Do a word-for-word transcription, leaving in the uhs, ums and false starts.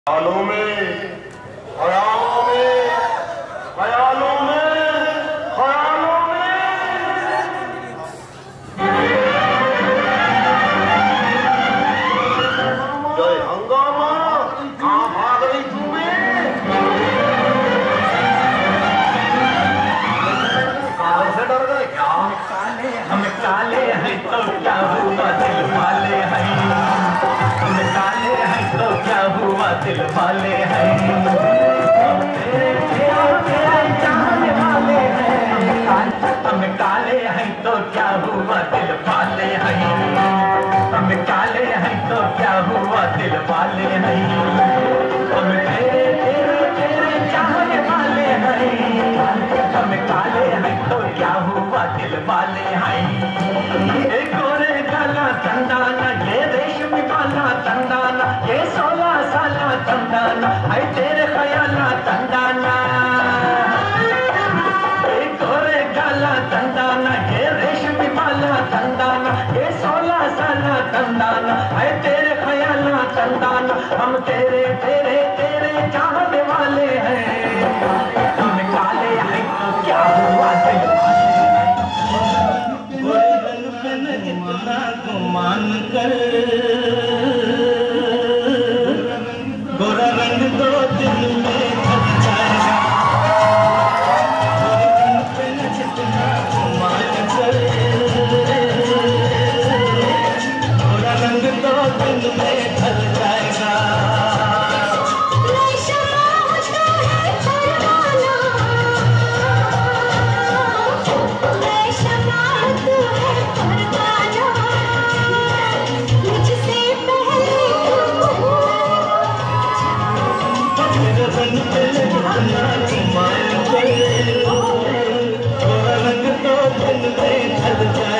ख्यालों में ख्यालों में ख्यालों में ख्यालों में जय हंगामा कहाँ भाग रही तुम्हें? कहाँ से डर गए क्या? काले हम काले हैं तो क्या हुआ दिल वाले हैं, हम काले हैं तो क्या हुआ दिल वाले हैं, तेरे तेरे तेरे चाहने वाले हैं, हम काले हैं तो क्या हुआ दिल वाले हैं, हम काले हैं तो क्या हुआ दिल वाले हैं, हम तेरे तेरे तेरे चाहने वाले हैं, हम काले हैं तो क्या हुआ दिल वाले हैं, एक गोरे काला चंदाना ये रेशमी वाला चंदाना ये सोलह साला चंदाना है तेरे ख्याला चंदाना, एक गोरे काला चंदाना ये रेशमी वाला चंदाना ये सोलह साला चंदाना है तेरे ख्याला चंदाना, हम तेरे तेरे तेरे चाहने वाले हैं, हम काले हैं तो क्या हुआ दिल कितना गुमान कर, गोरा रंग दो दिन में ढल जाएगा, कितना गुमान कर, गोरा रंग दो दिन में ढल जाएगा। रंग तो दिन में ढल जाएगा।